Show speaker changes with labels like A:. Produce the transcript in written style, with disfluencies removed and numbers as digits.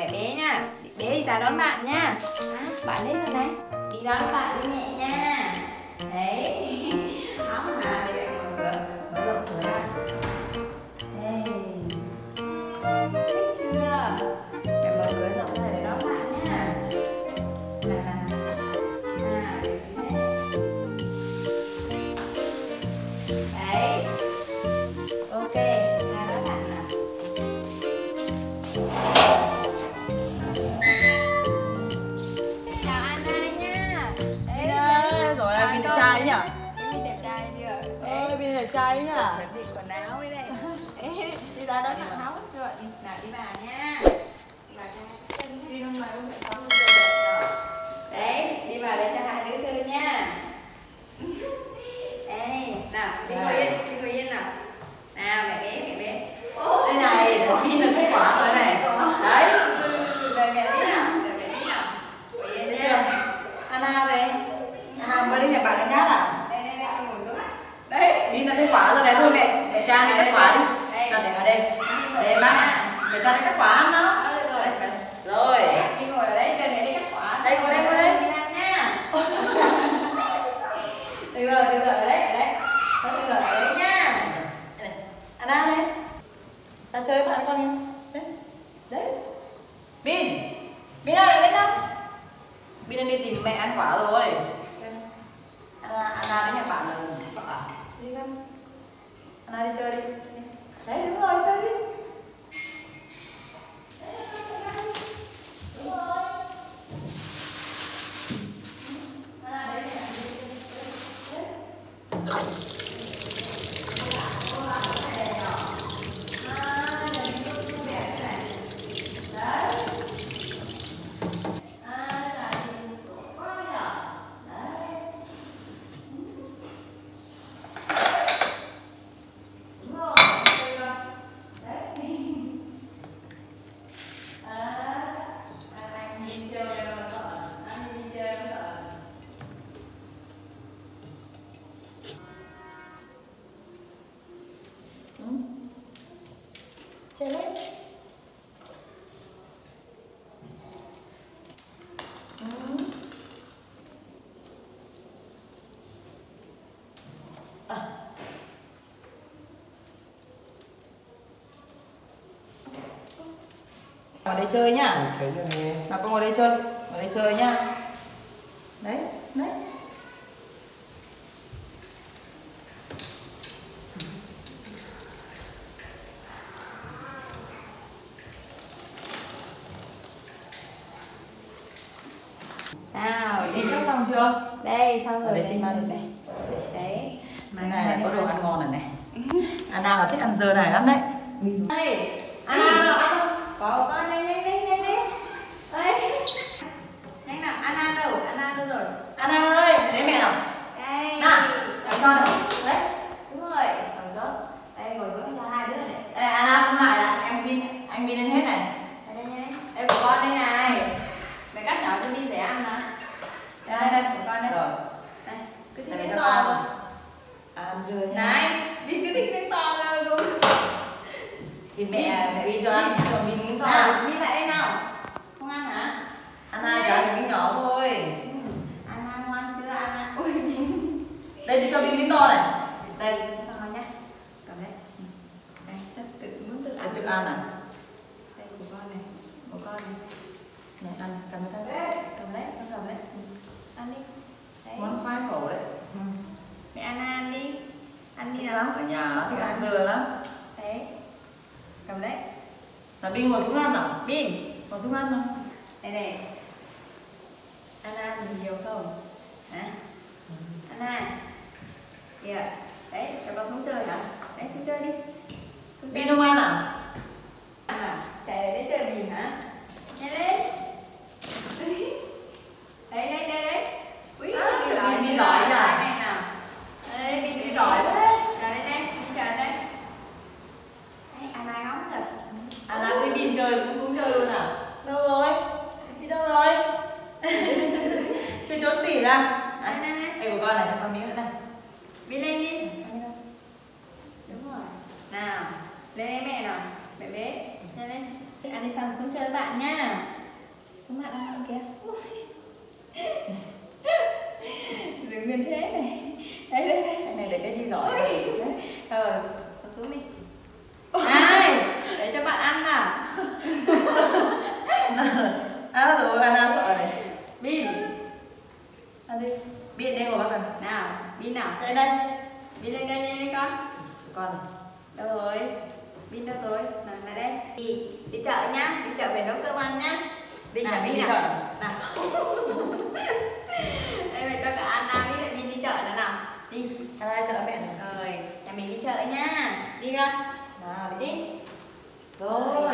A: mẹ bé nha. Bé đi ra đón bạn nha. Bạn lên rồi này. Đi đón bạn với mẹ nha. Đấy. Hóng hả? Để mẹ mở cửa. Mở rộng cửa ra. Đây. Thích chưa? Mẹ mở cửa rộng ra để đón bạn nha. Nào. Đấy. Ok, ra đón bạn nào. Chào Anna nha.
B: Đấy, rồi là Vin đẹp trai nhỉ?
A: Vin đẹp trai chưa?
B: Ôi, Vin đẹp trai nhỉ?
A: Chuẩn bị quần áo với đây. Đi ra đón bạn hóng chưa? Nào đi vào nha. Đi vào cho đi hôm nay mẹ có đấy, đi vào để cho hai đứa chơi nha. Đây, nào, đi ngồi yên nào. Nào, mẹ bé.
B: Đây này, Vin là kết quả rồi này. Đấy.
A: Đợi mẹ tí nào. Ngồi yên nha.
B: Anna đây. Anna mới đến nhà bạn em nhát à?
A: Đây, con ngồi xuống. Đấy.
B: Vin là kết quả rồi này, thôi mẹ Trang đi kết quả đi. Đặt để ở đây. Đây bác. Mẹ Trang đi kết quả ăn đó. Rồi.
A: Đi ngồi ở đấy, chờ mẹ đi cắt quả.
B: Đây, ngồi đây.
A: Đi ăn nha. Được rồi, ở đấy. Thôi được rồi, ở đấy nha.
B: Anna đây. Ta chơi với bạn con em. Đấy. Vin ơi, đến đâu? Vin đang đi tìm mẹ ăn quả rồi. Anna đến nhà bạn là sợ à? Đi không? Anna đi chơi đi. Đấy, đúng rồi, chơi đi. Đúng rồi. Anna đến nhà chơi lên. Ngồi đây chơi nhá. Nào con ngồi đây chơi nhá. Đấy.
A: Nào,
B: Đi cắt xong chưa?
A: đây xong rồi.
B: Đây xin ba được này.
A: Đấy.
B: Cái này là có đồ ăn ngon này. Anna là thích ăn dơ này lắm đấy.
A: Đây.
B: Anna đâu, ăn đâu?
A: Có con nhanh đi. Đấy. Nhanh nào, Anna đâu rồi?
B: Anna ơi, đến mẹ nào.
A: Đây.
B: Nào, cho nào. Đấy.
A: Đúng rồi, ngồi xuống. Đây, ngồi xuống cho hai đứa này.
B: Đây, Anna không lại là anh Vin lên hết này.
A: Đây của con đây này. Mẹ cắt nhỏ cho Vin dễ ăn mà. Đây, của con đây.
B: Rồi.
A: Đây, cứ thích
B: Đây,
A: miếng
B: cho
A: to
B: con.
A: thôi.
B: Ăn dưa nha.
A: Này, Vin cứ thích miếng to thôi luôn.
B: Thì mẹ Vin cho ăn, cho Vin miếng to.
A: Nào, Vin lại đây nào. Không ăn hả?
B: Anna cho ăn miếng nhỏ thôi.
A: Anna ngoan chưa? Anna. Ôi Vin.
B: Đây để cho Vin miếng to này. Đây.
A: To nhá. Cầm đấy. Đây, muốn tự ăn.
B: Tự ăn à?
A: Đây của con này. Của con này.
B: Này ăn, cầm cái tay.
A: Cầm đấy, con cầm đấy. Ăn đi. Đấy.
B: Món khoai khổ đấy.
A: Mẹ Anna ăn đi. Ăn đi nào.
B: Lắm ở nhà thì ăn dừa lắm.
A: Đấy. Cầm đấy.
B: Là Vin ngồi xuống ăn nào?
A: Vin.
B: Ngồi xuống ăn nào?
A: Đây này. Anna ăn nhiều không? Hả? Anna. Kìa. Đấy, cho con xuống chơi hả? Đấy, xuống chơi đi.
B: Vin không ăn à?
A: Ăn à? Chạy lại đấy chơi Vin hả? Nhanh lên. Đây. Úi,
B: Vin đi giỏi nhỉ?
A: này nào.
B: Đấy, Vin đi giỏi đấy.
A: Nào đây, đi chờ đây. Đấy, Anna ngóng rồi.
B: Anna thấy Vin chơi cũng xuống chơi luôn à? Đâu rồi? Đi đâu rồi? Chơi trốn tìm ra. Đây của con này, cho con miếng nữa đây.
A: Vin lên đi. Đúng rồi. Nào, lên đây mẹ nào. Mẹ bé. Nhanh lên. Ăn đi sang xuống chơi với bạn nha. Xuống bạn ăn kìa. Dừng nguyên thế này. Đây.
B: Cái này để cái gì giỏi.
A: Rồi, con xuống đi. Này, để cho bạn ăn nào.
B: Rồi, Anna sợ này.
A: Bin.
B: Ăn đi. Bin đi ngồi bắt mình.
A: Nào, Bin nào.
B: Đây đây.
A: Bin lên đây nhanh lên con.
B: Con này.
A: Đâu rồi? Bin đâu rồi? Nào lại đây. Đi chợ nhá, đi chợ về nấu cơm ăn nhá.
B: Đi
A: nào,
B: nhà mình đi
A: nào.
B: chợ nào.
A: Nào. Đây mày cho cả Anna với lại Bin đi chợ nữa nào. Đi.
B: Anna chợ mẹ này.
A: Rồi, nhà mình đi chợ nha. Đi con.
B: Nào
A: Đi.
B: Rồi.